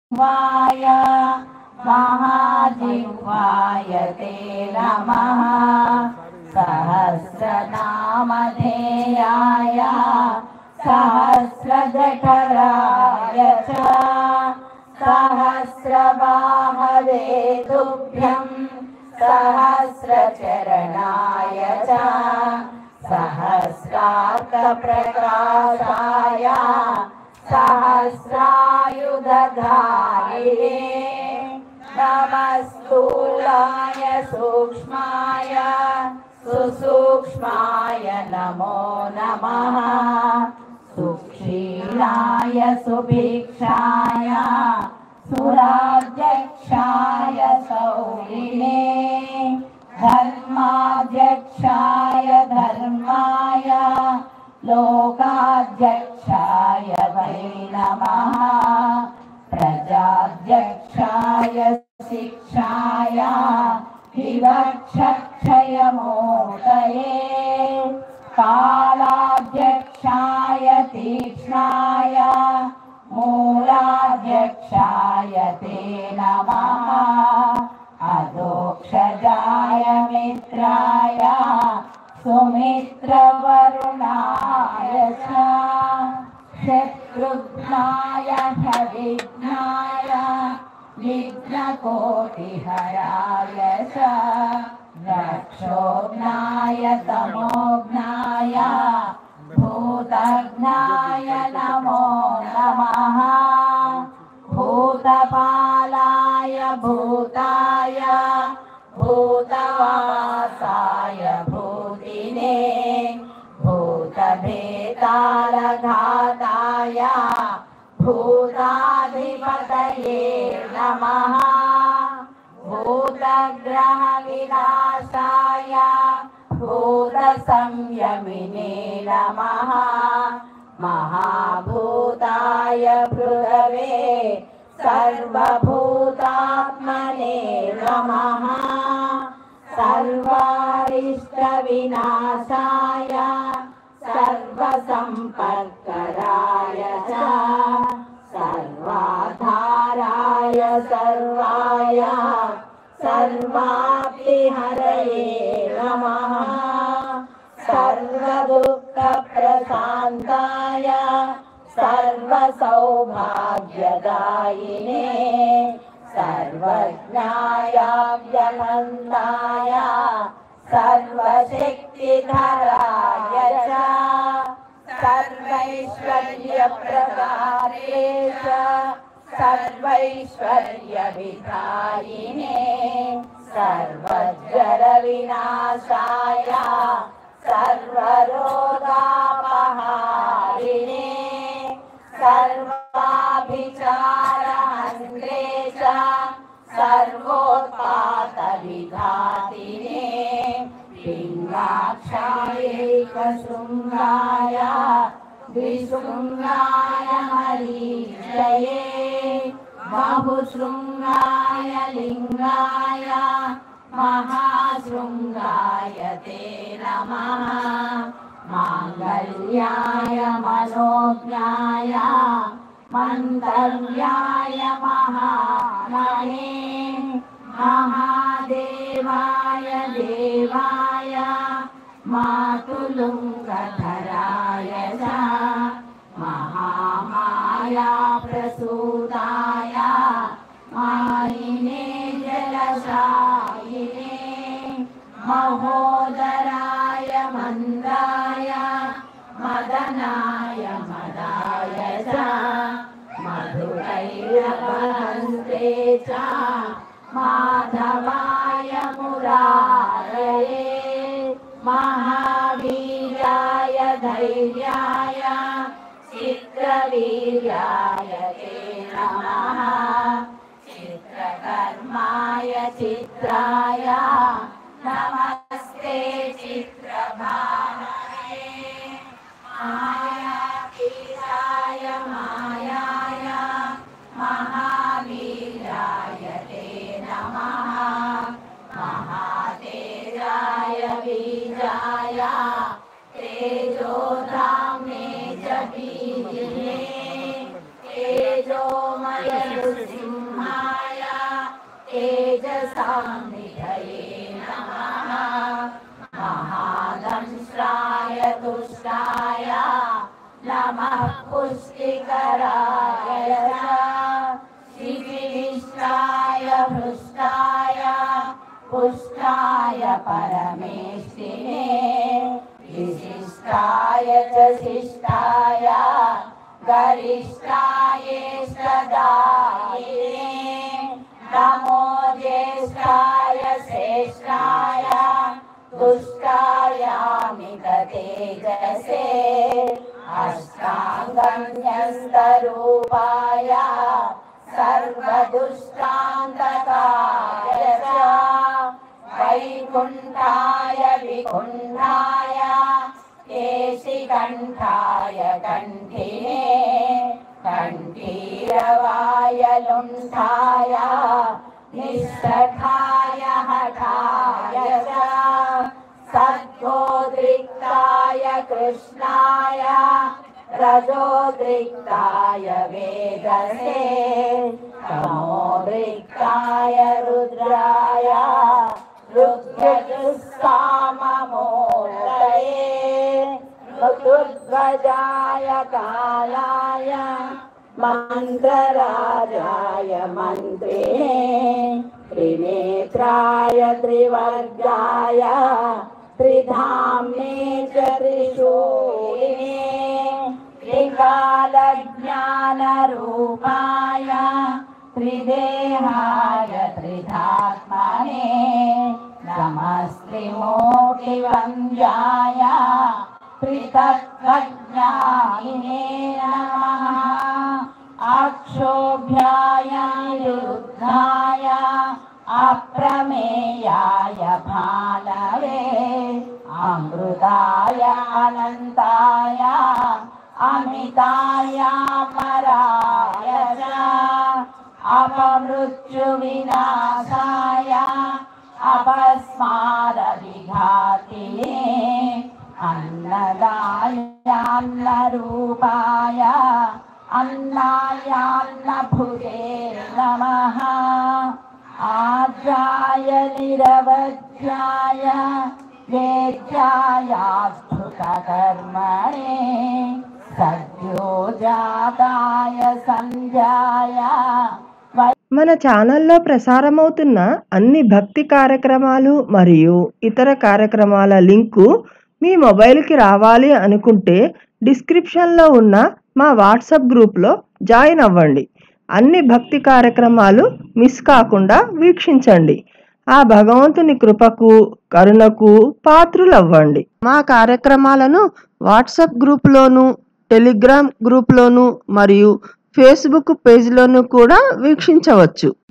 वाय महाजिह्वाय ते नमः। सहस्रनामधेयाय सहस्रजठराय च सहस्रबाहवे तुभ्यं सहस्रचरणाय च सहस्रार्कप्रकाशाय सहस्रायुधधारिणे नमस्तूलाय सूक्ष्माय सुसूक्ष्माय नमो नमः। सुक्षीणाय सुभिक्षाय सुराध्यक्षाय सौरिणे धर्माध्यक्षाय धर्माय लोकाध्यक्षाय वै नमः। प्रजाध्यक्षाय शिक्षाय विवक्षक्षयमूर्तये कालाध्यक्षाय तीक्ष्णाय मूलाध्यक्षाय ते नमः। अधोक्षजाय मित्राय सुमित्रवरुणाय च शत्रुघ्नाय हविघ्नाय विघ्नकोटिहराय च रक्षोघ्नाय तमोघ्नाय भूतघ्नाय नमो नमः। भूतपालाय भूताय भूतवासाय भूतिने भूतभेतालघाताय भूताधिपतये नमः। भूतग्रहविनाशाय भूतसंयमिने नमः। महाभूताय भृगवे सर्वभूतात्मने नमः। सर्वारिष्टविनाशाय सर्वसम्पत्कराय च सर्वाधाराय सर्वाय सर्वाप्तिहरये नमः। सर्वदुःखप्रशान्ताय सर्वसौभाग्यदायिने सर्वज्ञायाव्यनन्दाय सर्वशक्तिधराय च सर्वैश्वर्यप्रदारे च सर्वैश्वर्यविधायिने सर्वज्वरविनाशाय सर्वरोगापहारिणे सर्वाभिचारहन्त्रे च सर्वोत्पातविघातिने पिङ्गाक्षायैकशृङ्गाय द्विशृङ्गाय मरीचये बहुशृङ्गाय लिङ्गाय महाशृङ्गाय ते नमः। माङ्गल्याय मनोज्ञाय मन्तव्याय महामहे महादेवाय देवाय मातुलुङ्गधराय च महामाया प्रसूताय मायिने जलशायिने महोदराय मन्दाय मदनाय मदाय च मधुरैरवहन्ते च माधवाय मुरारये महावीराय धैर्याय चित्रवीर्याय ते नमः। चित्रकर्माय चित्राय नमस्ते चित्रभावने मायातीताय मायाय महावीराय ते नमः। महातेजाय बीजाय तेजोधाम्ने च बीजिने तेजोमय निधये नमः महादंष्ट्राय तुष्टाय नमः पुष्टिकराय शिविष्टाय हृष्टाय पुष्टाय परमेष्टिने विशिष्टाय च शिष्टाय गरिष्ठाय सदायिने नमो ज्येष्ठाय श्रेष्ठाय तुष्टायामित तेजसे अष्टाङ्गन्यस्तरूपाय सर्वदुष्टान्तकाय च वैकुण्ठाय विकुण्ठाय केशिकण्ठाय कण्ठिने कण्ठीरवाय लुण्ठाय निःशठाय हठाय च सद्गोद्रिक्ताय कृष्णाय रजोद्रिक्ताय वेदसे तमोद्रिक्ताय रुद्राय रुद्रजुस्साममूर्तये ऋतुध्वजाय कालाय मन्त्रराजाय मन्त्रिणे त्रिनेत्राय त्रिवर्गाय त्रिधाम्ने च त्रिशूलिने त्रिकालज्ञानरूपाय त्रिदेहाय त्रिधात्मने नमस्त्रिमूर्तिवन्द्याय त्रितत्त्वज्ञानिने नमः अक्षोभ्याय निरुद्धाय अप्रमेयाय भानवे अमृताय अनन्ताय अमिताय अमराय च अपमृत्युविनाशाय अपस्मारविघातिने अन्नदाय अन्नरूपाय अन्नाय अन्नभुजे नमः आद्याय निरवध्याय वेद्यायाद्भुतकर्मणे सद्योजाताय संध्याय మన ఛానల్లో ప్రసారమవుతున్న అన్ని భక్తి కార్యక్రమాలు మరియు ఇతర కార్యక్రమాల లింకు మీ మొబైల్కి రావాలి అనుకుంటే డిస్క్రిప్షన్లో ఉన్న మా వాట్సాప్ గ్రూప్లో జాయిన్ అవ్వండి. అన్ని భక్తి కార్యక్రమాలు మిస్ కాకుండా వీక్షించండి. ఆ భగవంతుని కృపకు కరుణకు పాత్రులవ్వండి. మా కార్యక్రమాలను వాట్సాప్ గ్రూప్లోను, టెలిగ్రామ్ గ్రూప్లోను మరియు ఫేస్బుక్ పేజ్లోను కూడా వీక్షించవచ్చు.